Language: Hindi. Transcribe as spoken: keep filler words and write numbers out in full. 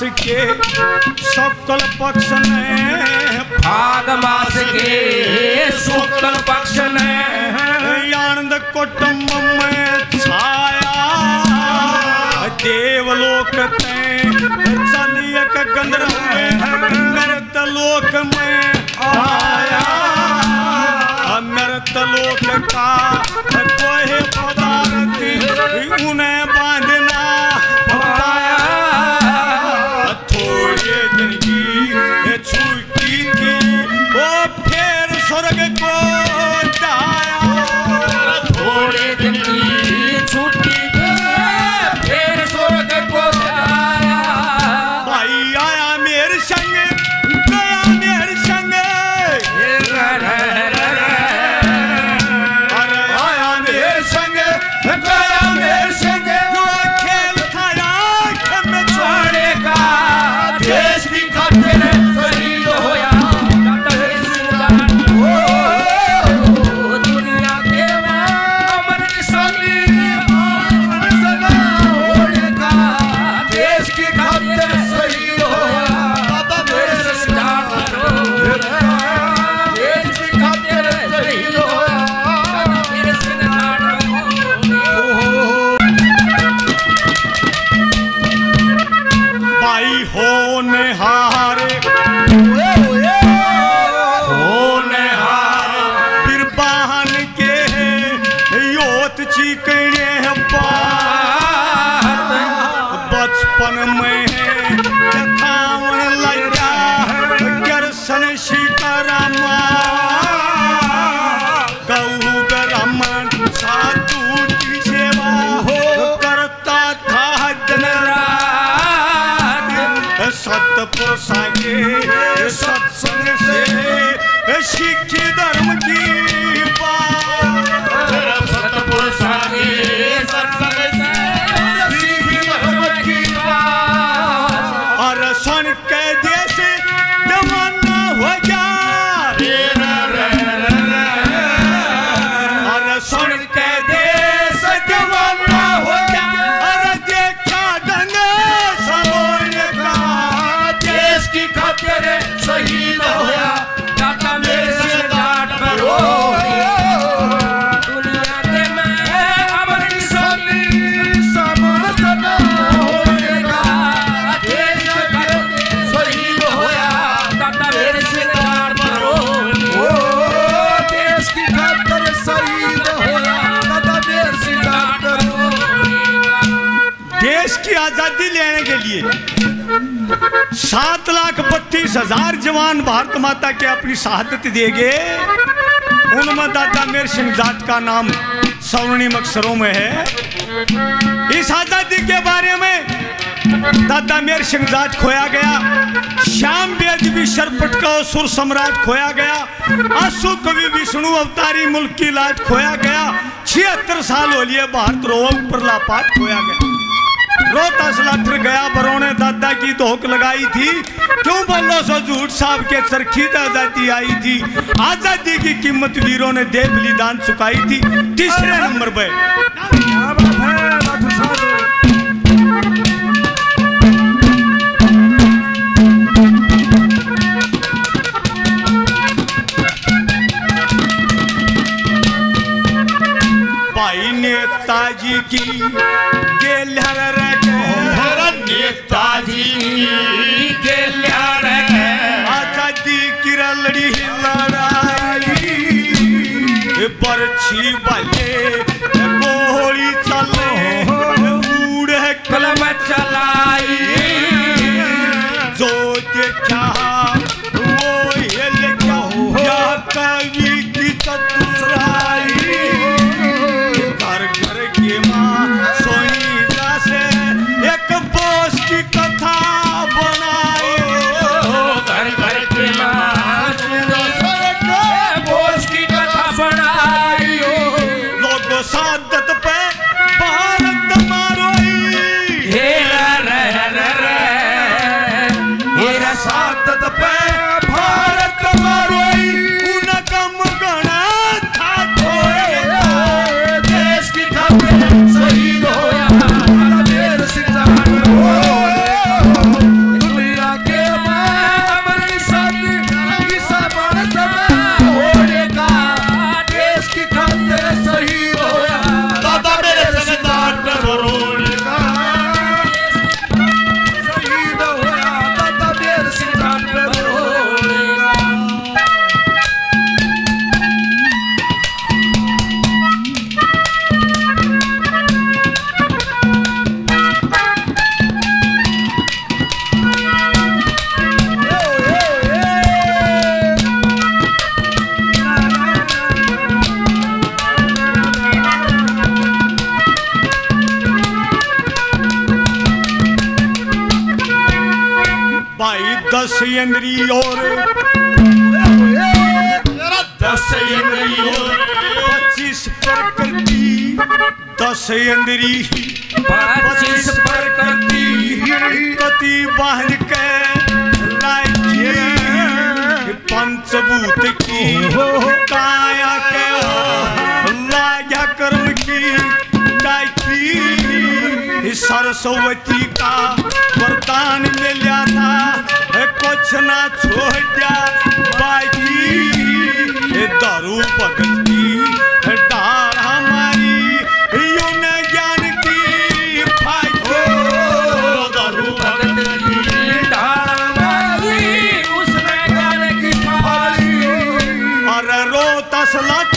के शुक्ल पक्ष ने भाद मास के शुक्ल पक्ष ने आनंद कुटुंब में छाया देवलोक में चलिए गंधर्व नृत लोक में आया नृत लोक का कोई पदार्थ उन्हें बांधना पाया थोड़े दिन की छुट्टी थी वो फिर स्वर्ग को जाया थोड़े दिन की छुट्टी थी फिर स्वर्ग को जाया भाई आया मेरे संग गया मेरे संग अरे आया मेरे संग गया मेरे संग खेल था आँख में छोड़ेगा देश की खातिर शहीद होया दुनिया के अमर निशानी होएगा देश की खातिर शहीद होया देश की खातिर शहीद होया भाई होने हारे होने हारे फिर बहन के योत चीकने बात बचपन में जखावन लगा गर्सन सीतारामा गऊ गरमन साधु की सेवा करता था दिन सतपुरुषा के सत्संग से शिक्षी धर्म की बात सतपुरुषा के सत्संग से शिक्षी धर्म की बात और सुन के देश जमाना हो गया और सुन के देश जमाना हो गया और देखा दंग सलोने का देश की खातिर शहीद होया दाता मेरे से डांट पर हो दुनिया के मैं अमर निशानी समर्थन होएगा देश की खातिर शहीद होया दाता मेरे से डांट पर हो देश की खातिर शहीद होया दाता मेरे से डांट पर हो देश की आजादी लेने के लिए सात लाख बत्तीस हजार जवान भारत माता के अपनी शहादत देंगे। उनमें दादा मेर सिंह जाट का नाम स्वर्णिम अक्षरों में है। इस आजादी के बारे में दादा मेर सिंह जाट खोया गया, श्याम बेदवी सरपट का सुर सम्राट खोया गया, आंसू कवि विष्णु अवतारी मुल्क की लाज खोया गया, छिहत्तर साल हो लिए भारत रोवल प्रलापात खोया गया। रोहतास लाठर गया बरोने दादा की धोख लगाई थी, क्यों बोलो सो झूठ साहब के चरखी आजादी आई थी। आजादी की कीमत वीरों ने दे बलिदान चुकाई थी। तीसरे नंबर पे भाई नेताजी की गेलहर नेताजी के आजादी की लड़ी लड़ाई बरछी वाले गोली चले उड़ कलम चलाई जो देखा वो हिल गया कवि की चतुराई घर घर के माँ सोनी से एक बोस की कथा बनाई घर घर के बोस की कथा बनाई लोग सादत पे भारत मारोई हे रे रे रे इंद्री और दस इंद्री और पच्चीस प्रकृति, दस इंद्री पच्चीस प्रकृति, कति बाहर के राज्य पंचभूत की काया के लाया कर्म की डाकी सरस्वती का वरदान मिला था कुछ ना छोड़ा बाकी दारू भगत की डाल हमारी यूं ज्ञान की फायदो दारू भगत की डाल हमारी उसमें ज्ञान की फायदो अरे रो तसला